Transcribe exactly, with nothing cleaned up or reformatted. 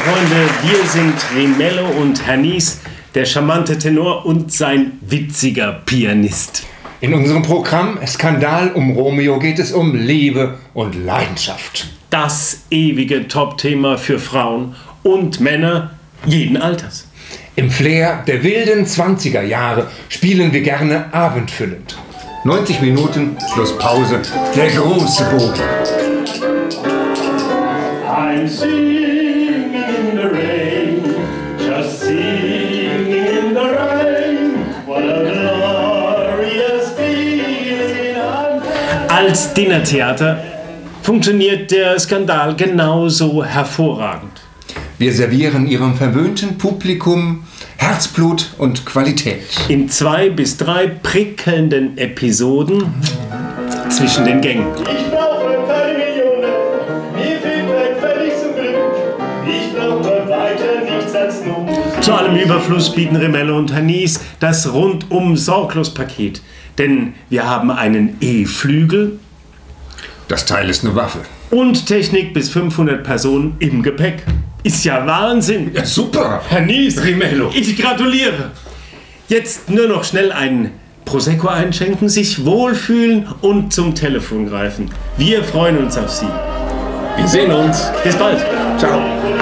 Freunde, wir sind Rimello und Herr Nies, der charmante Tenor und sein witziger Pianist. In unserem Programm Skandal um Romeo geht es um Liebe und Leidenschaft. Das ewige Top-Thema für Frauen und Männer jeden Alters. Im Flair der wilden zwanziger Jahre spielen wir gerne abendfüllend. neunzig Minuten plus Pause, der große Bogen. I'm singing in the rain, just singing in the rain. What a glorious feeling. Als Dinnertheater funktioniert der Skandal genauso hervorragend. Wir servieren Ihrem verwöhnten Publikum Herzblut und Qualität. In zwei bis drei prickelnden Episoden zwischen den Gängen. Ich brauche keine Millionen, mir fehlt ein völlig zum Glück. Ich brauche weiter nichts als Not. Zu allem Überfluss bieten Rimello und Herr Nies das Rundum-Sorglos-Paket. Denn wir haben einen E-Flügel Das Teil ist eine Waffe. und Technik bis fünfhundert Personen im Gepäck. Ist ja Wahnsinn. Ja, super. Herr Nies, Rimello. ich gratuliere. Jetzt nur noch schnell einen Prosecco einschenken, sich wohlfühlen und zum Telefon greifen. Wir freuen uns auf Sie. Wir sehen uns. Bis bald. Ciao.